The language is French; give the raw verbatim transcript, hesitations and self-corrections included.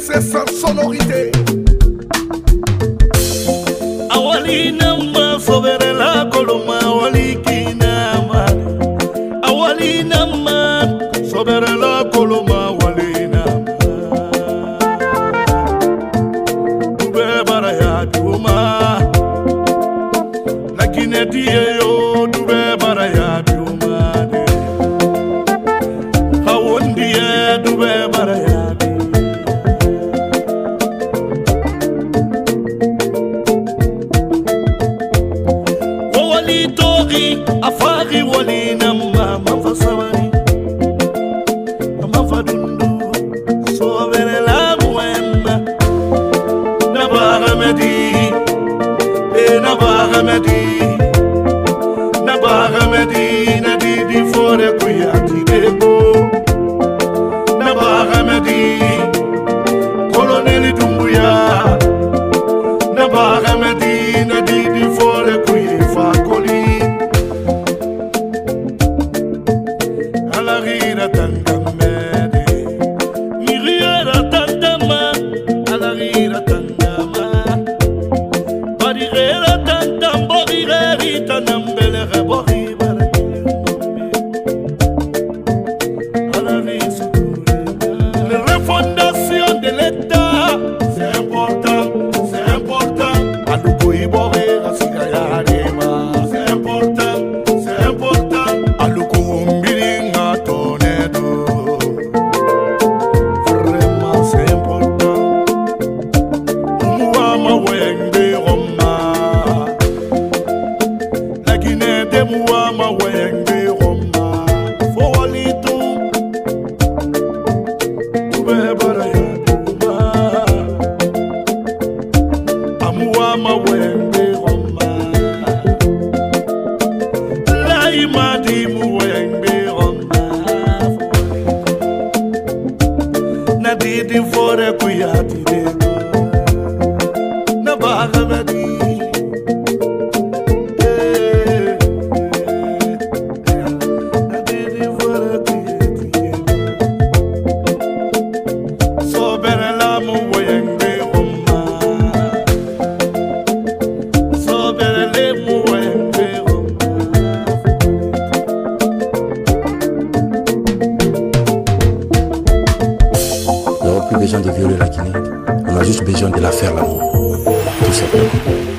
c'est sans sonorité. Awali nama sobere la koloma awali kinama. Awali nama sobere la koloma awali nama. Dube baraya duma. Lakine diye yo dube baraya duma. Hawondiye dube baraya. Afari wali nama mafasawari mafadundu sobere la muemba nabaramedi e nabaramedi nabaramedi nadidi fore kuyati debo nabaramedi koloneli dumbuya nabaramedi nadidi fore kuyifa koli Alarira tangamede, miriera tantama, alarira tangama, barirera tantam, borireri tanambele rebori barakile, alarisa la refondation de l'État, c'est important, c'est important, aluko ibore asigaya dema, c'est important, c'est important, aluko Nadidi fore kuyati dego na bagamadi nadidi fore kuyati dego sobere la mu wayenge oma sobere le mu wayenge Plus besoin de violer la Guinée, on a juste besoin de la faire l'amour, tout simplement.